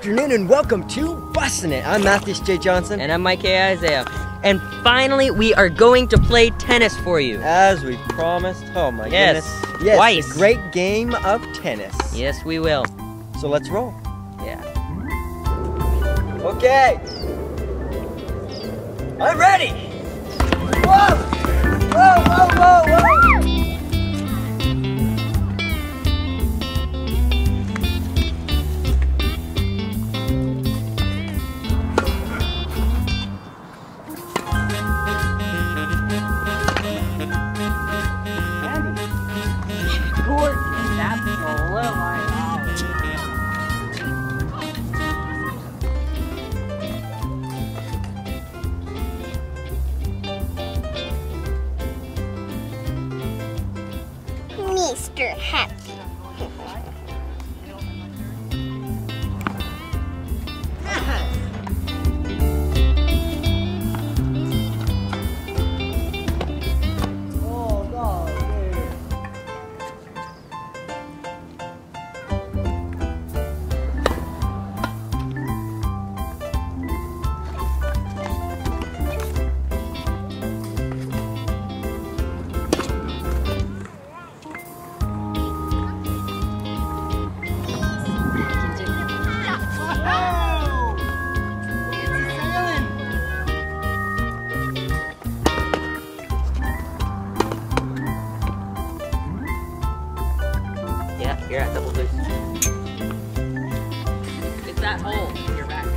afternoon and welcome to Busn'it. I'm Matthias J. Johnson. And I'm Mike A. Isaiah. And finally, we are going to play tennis for you. As we promised. Oh my goodness. Yes, twice. A great game of tennis. Yes, we will. So let's roll. Yeah. Okay. I'm ready. Whoa! Whoa, whoa, whoa, whoa! Mr. Happy. Yeah, you're at double boost. It's that hole in your back.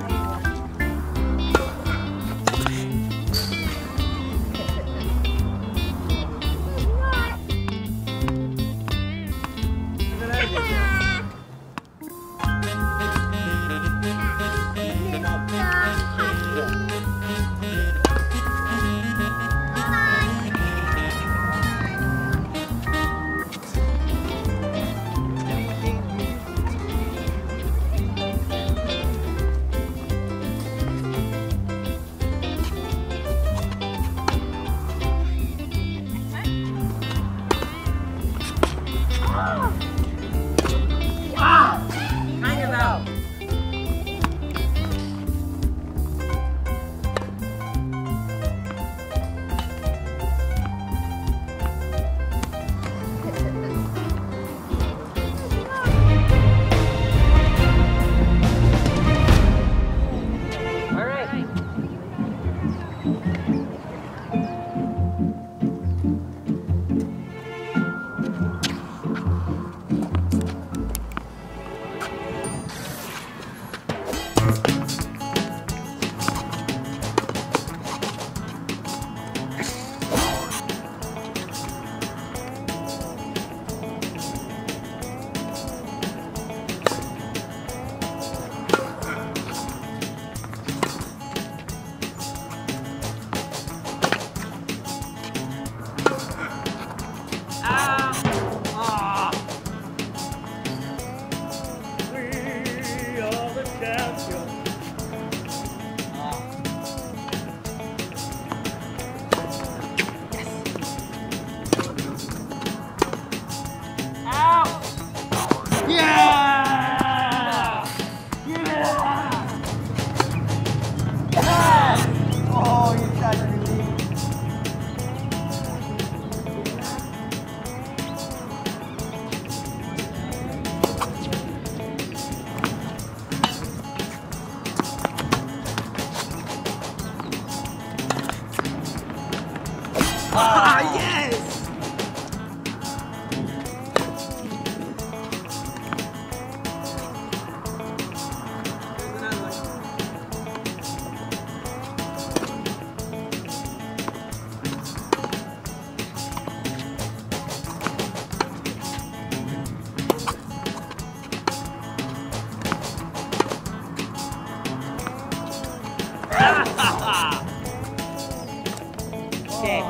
Ah, yes! Okay.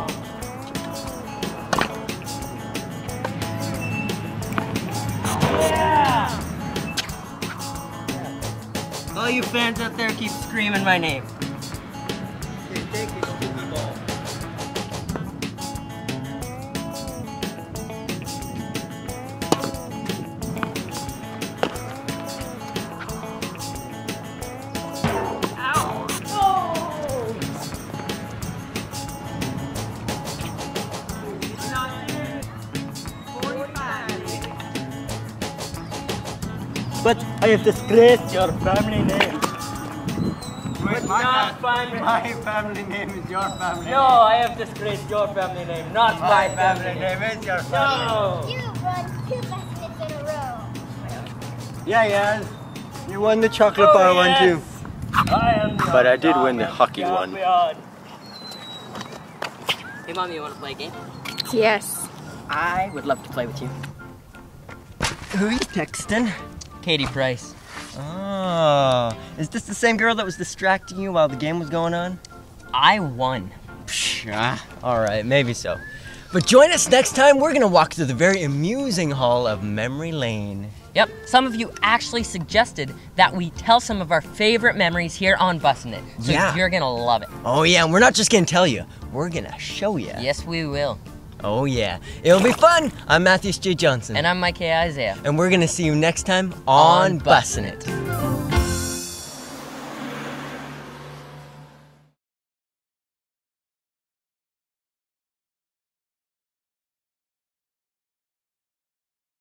All you fans out there keep screaming my name. Here, take your sticky ball. I have disgraced your family name. Wait, my family name is your family name. No, I have disgraced your family name, not my family name. is your family No. You won 2 Busn'its in a row. Yeah. You won the chocolate bar one too. I am the But I did win the hockey one. champion. Hey, Mom, you want to play a game? Yes. I would love to play with you. Who are you texting? Katie Price. Oh, is this the same girl that was distracting you while the game was going on? I won. All right, maybe so. But join us next time. We're gonna walk through the very amusing hall of Memory Lane. Yep, some of you actually suggested that we tell some of our favorite memories here on Busn'it. So Yeah. you're gonna love it. Oh yeah, and we're not just gonna tell you. We're gonna show you. Yes, we will. Oh yeah, it'll be fun. I'm Matthias J. Johnson. And I'm Mike Isaiah. And we're gonna see you next time on Busn'it. Busn'it.